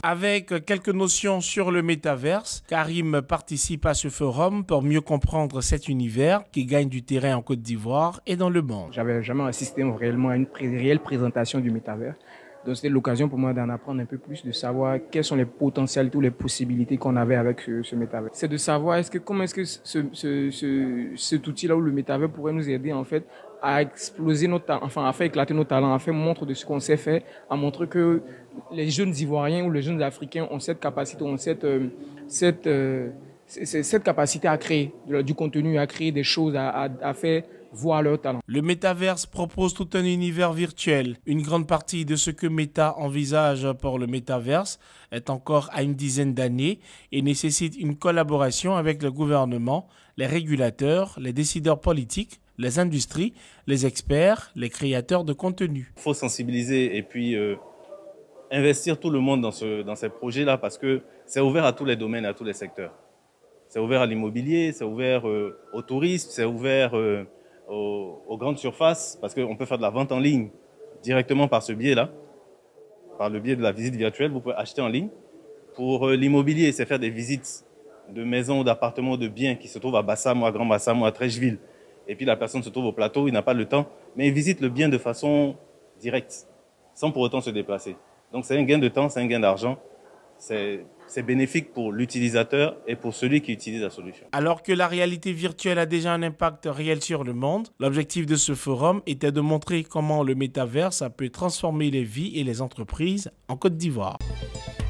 Avec quelques notions sur le métaverse, Karim participe à ce forum pour mieux comprendre cet univers qui gagne du terrain en Côte d'Ivoire et dans le monde. J'avais jamais assisté réellement à une réelle présentation du métavers. Donc c'était l'occasion pour moi d'en apprendre un peu plus, de savoir quels sont les potentialités ou les possibilités qu'on avait avec ce métavers. C'est de savoir comment est-ce que cet outil-là ou le métavers pourrait nous aider en fait à exploser nos talents, enfin à faire éclater nos talents, à faire montre de ce qu'on sait faire, à montrer que les jeunes Ivoiriens ou les jeunes Africains ont cette capacité, ont cette capacité à créer du contenu, à créer des choses, à faire voir leur talent. Le métaverse propose tout un univers virtuel. Une grande partie de ce que Meta envisage pour le métaverse est encore à une dizaine d'années et nécessite une collaboration avec le gouvernement, les régulateurs, les décideurs politiques, les industries, les experts, les créateurs de contenu. Il faut sensibiliser et puis investir tout le monde dans ces projets-là parce que c'est ouvert à tous les domaines, à tous les secteurs. C'est ouvert à l'immobilier, c'est ouvert au tourisme, c'est ouvert aux grandes surfaces parce qu'on peut faire de la vente en ligne directement par ce biais-là. Par le biais de la visite virtuelle, vous pouvez acheter en ligne. Pour l'immobilier, c'est faire des visites de maisons, d'appartements, de biens qui se trouvent à Bassam, à Grand Bassam, à Trècheville. Et puis la personne se trouve au plateau, il n'a pas le temps, mais il visite le bien de façon directe, sans pour autant se déplacer. Donc c'est un gain de temps, c'est un gain d'argent. C'est bénéfique pour l'utilisateur et pour celui qui utilise la solution. Alors que la réalité virtuelle a déjà un impact réel sur le monde, l'objectif de ce forum était de montrer comment le métaverse peut transformer les vies et les entreprises en Côte d'Ivoire.